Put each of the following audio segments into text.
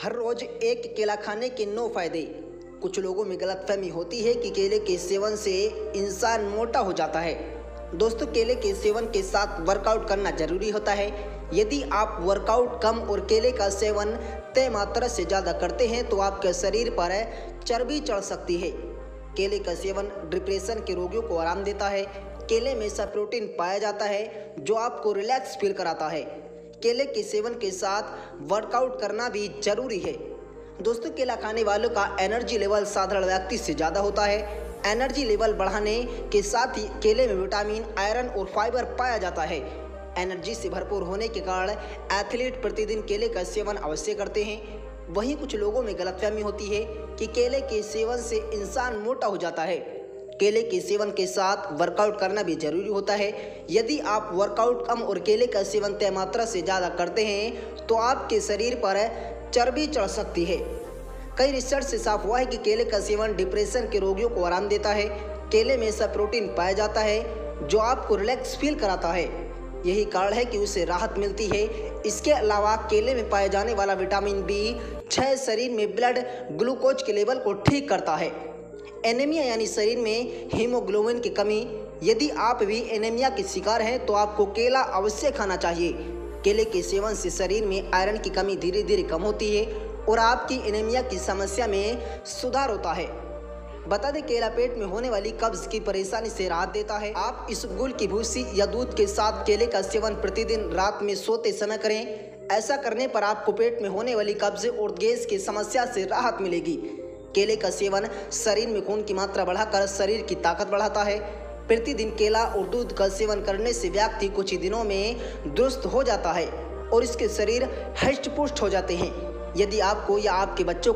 हर रोज एक केला खाने के 9 फायदे। कुछ लोगों में गलतफहमी होती है कि केले के सेवन से इंसान मोटा हो जाता है। दोस्तों, केले के सेवन के साथ वर्कआउट करना जरूरी होता है। यदि आप वर्कआउट कम और केले का सेवन तय मात्रा से ज़्यादा करते हैं तो आपके शरीर पर चर्बी चढ़ सकती है। केले का सेवन डिप्रेशन के रोगियों को आराम देता है। केले में ऐसा प्रोटीन पाया जाता है जो आपको रिलैक्स फील कराता है। केले के सेवन के साथ वर्कआउट करना भी जरूरी है। दोस्तों, केला खाने वालों का एनर्जी लेवल साधारण व्यक्ति से ज़्यादा होता है। एनर्जी लेवल बढ़ाने के साथ ही केले में विटामिन, आयरन और फाइबर पाया जाता है। एनर्जी से भरपूर होने के कारण एथलीट प्रतिदिन केले का सेवन अवश्य करते हैं। वहीं कुछ लोगों में गलतफहमी होती है कि केले के सेवन से इंसान मोटा हो जाता है। केले के सेवन के साथ वर्कआउट करना भी जरूरी होता है। यदि आप वर्कआउट कम और केले का सेवन तय मात्रा से ज़्यादा करते हैं तो आपके शरीर पर चर्बी चढ़ सकती है। कई रिसर्च से साफ हुआ है कि केले का सेवन डिप्रेशन के रोगियों को आराम देता है। केले में ऐसा प्रोटीन पाया जाता है जो आपको रिलैक्स फील कराता है। यही कारण है कि उसे राहत मिलती है। इसके अलावा केले में पाए जाने वाला विटामिन B6 शरीर में ब्लड ग्लूकोज के लेवल को ठीक करता है। एनीमिया यानी शरीर में हीमोग्लोबिन की कमी, यदि आप भी एनीमिया के शिकार हैं तो आपको केला अवश्य खाना चाहिए। केले के सेवन से शरीर में आयरन की कमी धीरे धीरे कम होती है और आपकी एनीमिया की समस्या में सुधार होता है। बता दें, केला पेट में होने वाली कब्ज की परेशानी से राहत देता है। आप इसबगोल की भूसी या दूध के साथ केले का सेवन प्रतिदिन रात में सोते समय करें। ऐसा करने पर आपको पेट में होने वाली कब्ज और गैस की समस्या से राहत मिलेगी। केले का सेवन शरीर में खून की मात्रा बढ़ाकर शरीर की ताकत बढ़ाता है। प्रतिदिन केला और दूध का सेवन करने से व्यक्ति कुछ ही दिनों में दुरुस्त हो जाता है और इसके शरीर हष्ट पुष्ट हो जाते हैं। यदि आपको या आपके बच्चों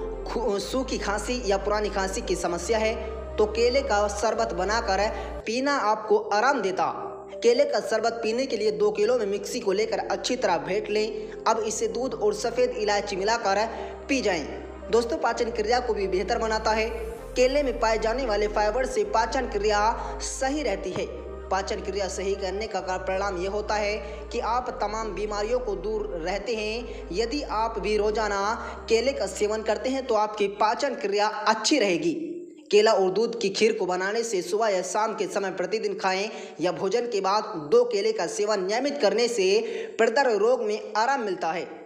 को सूखी खांसी या पुरानी खांसी की समस्या है तो केले का शरबत बनाकर पीना आपको आराम देता। केले का शरबत पीने के लिए 2 किलो में मिक्सी को लेकर अच्छी तरह फेंट लें। अब इसे दूध और सफ़ेद इलायची मिलाकर पी जाएं। दोस्तों, पाचन क्रिया को भी बेहतर बनाता है। केले में पाए जाने वाले फाइबर से पाचन क्रिया सही रहती है। पाचन क्रिया सही करने का परिणाम यह होता है कि आप तमाम बीमारियों को दूर रहते हैं। यदि आप भी रोजाना केले का सेवन करते हैं तो आपकी पाचन क्रिया अच्छी रहेगी। केला और दूध की खीर को बनाने से सुबह या शाम के समय प्रतिदिन खाएं या भोजन के बाद 2 केले का सेवन नियमित करने से हृदय रोग में आराम मिलता है।